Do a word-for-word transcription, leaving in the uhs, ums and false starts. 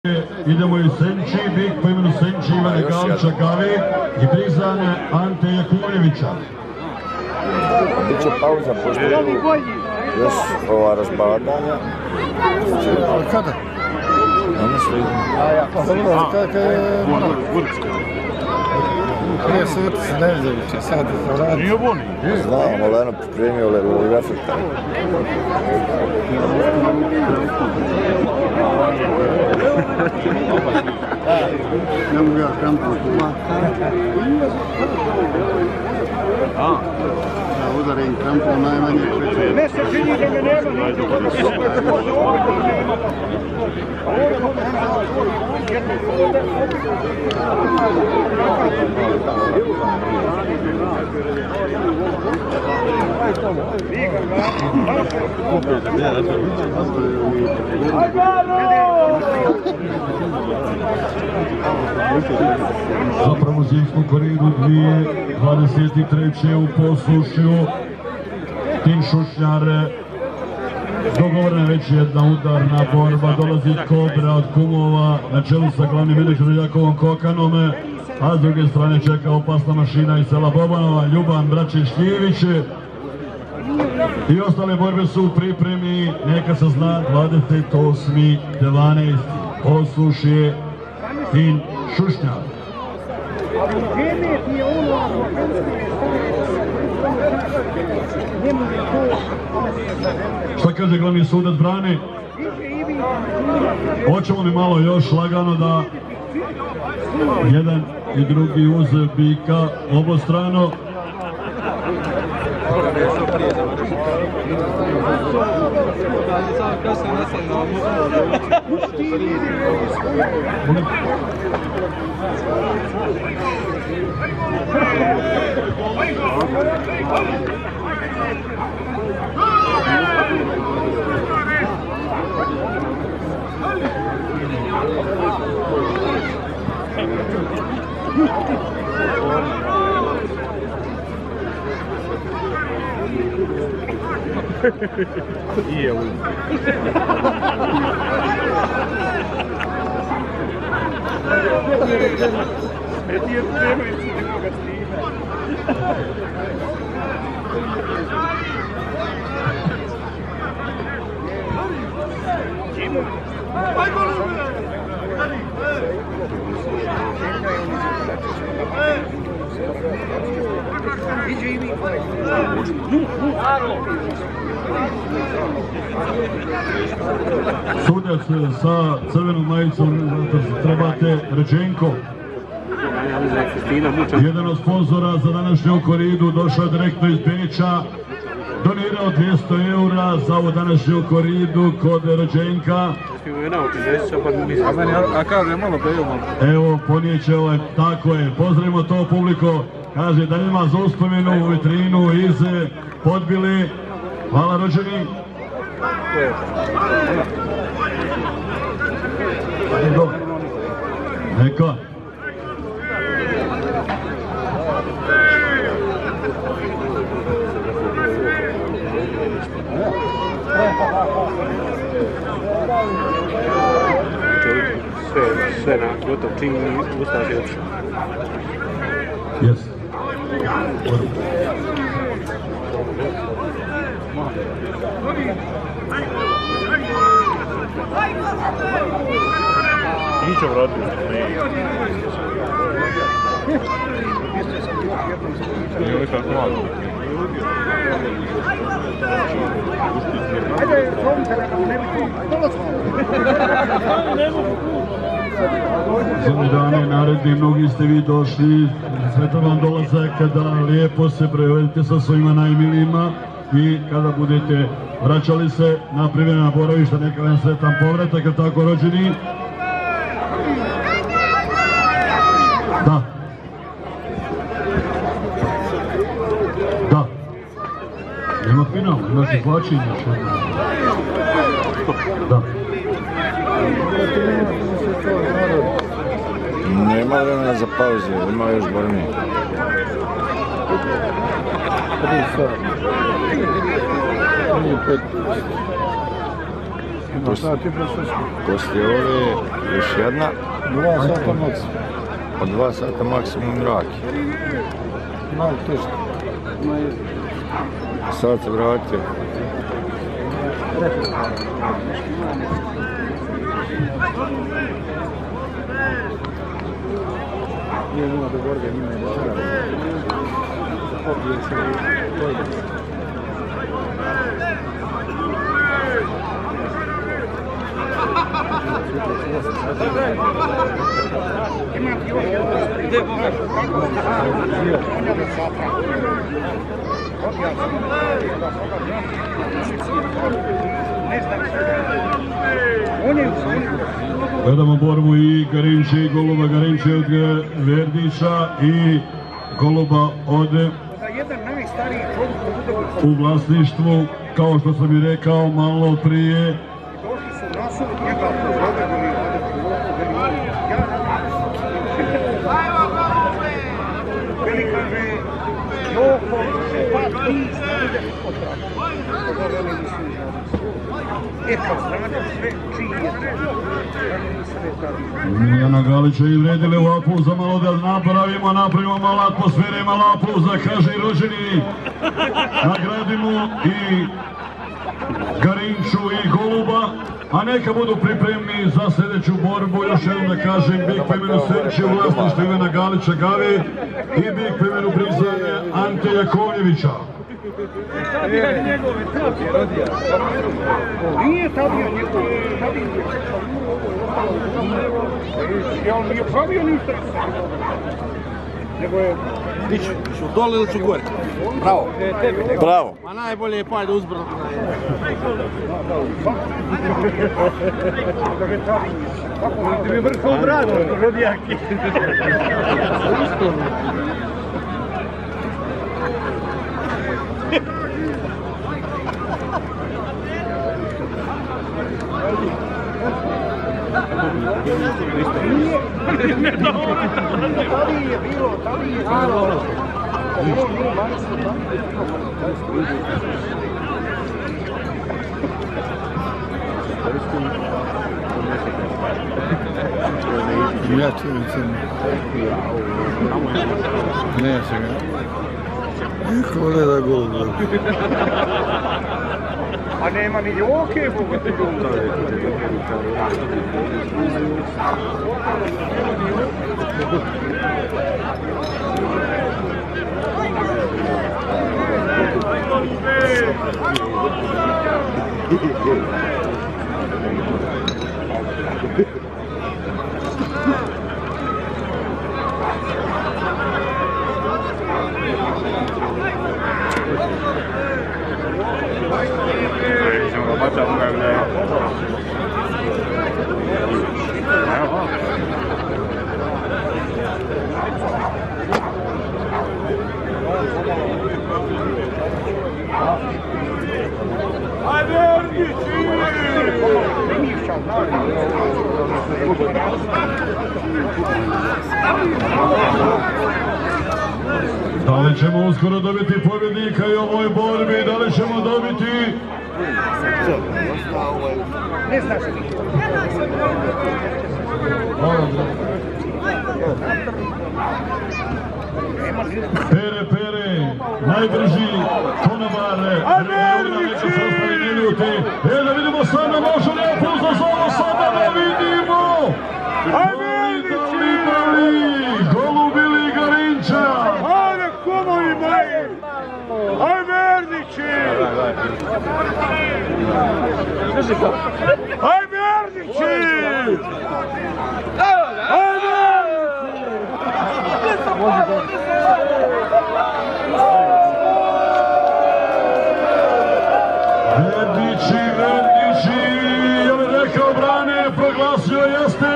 Idemo i Senči, bik po imenu Senči Ivane Galića Garin i Brizane Ante Jakovljevića. Biće pauza, pošto je još ova razbaganja. Kada? Danas vidim. Pa dobro, kako je moralo? Prije suti se Nevezovića, sad radi. Nije boni. Znam, ali jedno pripremio u efekta. Ne mogu ja krampom kuma. Da udarim krampom najmanje kreće. Ne se čini da me nema. Zapravo zimsku koridu dvije tisuće dvadeset treće u Posušju. Tim Šušnjar dogovorena već jedna udarna borba, dolazi Kobra od kumova na čelu sa glavnim menadžerom Jakovom Kokanom, a s druge strane čeka opasna mašina iz sela Bobanova, Ljuban Braće Šljivić. I ostale borbe su u pripremi, neka se zna, dvadeset osmi dvanaesti Posušje, Tim Šušnjar. Šta kaže glavni sudac brane? Hoćemo li malo još lagano da jedan i drugi uz bika obostrano? Ije u. Eti je treba i se nekoga snima. Čimo? Aj Golube! Sudac sa crvenom majicom trebate Rečenko. Jedan od sponzora za današnju koridu došao direktno iz Beča. Donirao dvjesto eura za ovu današnju koridu kod Rečenka. A kaže malo bejo. Evo ponijeće ovaj, tako je, pozdravimo to publiko. Kaže da ima za uspomenu u vitrinu iz Podbile. Hvala rođeni. Neka. Sve, sve na gotov čim ustaš i otišao. Jes. Niče vratio. Nije li kako malo? Ajde, zovim se nekako, ne Za dane naredni, mnogi ste vi došli, sretan vam dolazak kada lijepo se prevedete sa svojima najmilijima i kada budete vraćali se na privremena boravišta, neka vam sretan povratak, jer tako rođeni. Da. Da. Nema finala, imaš izvlačenje. Da. Nema vremena za pauze, ima još borni. Poslije ove još jedna. Dva sata maksimum. Od dva sata maksimum mraki. Malo teško. Sad se vratio. Nije nula do borbe, njima je do pobije se i dojde se. Gledamo borbu i Garinče i Goluba. Garinče od Verdića i Goluba od u vlasništvu, kao što sam i rekao malo prije. Miljana Galića i vredile u apuza, malo da napravimo, napravimo malo atmosfere, malo apuza, kaže i rođeni. Nagradimo i Garinču i Goluba, a neka budu pripremni za sljedeću borbu. Još jednom da kažem, big po imenu Serči u vlasništvu Ivana Galića Gave i big po imenu Prizanje Ante Jakovljevića. Nije tabija njegove, tabija njegove. On nije pravio ništa. Nego je... Iću, ću dole ili ću gore? Bravo. Bravo. Ma najbolje je pajde uzbrano. Ti mi vrho u bradu, rodijaki. Tali je bilo, tali je bilo. Ja ću recimo. Neće ga. Niko ne da gol. A nema ni joke, Boga ti Da li ćemo uskoro dobiti pobjednika i u ovoj borbi? Da li ćemo dobiti? ne znaš li. Pere, Pere, najbrži konobar regiona, neka se ostali ne ljuti. E, da vidimo sada, može li opuzno za ovo sada, da vidimo! Golub ili Garinča? Ajde, kumovi moji! Aj, Verdići! Aj, Verdići! Aj, Verdići, Verdići, ja bih rekao brane, proglasio jeste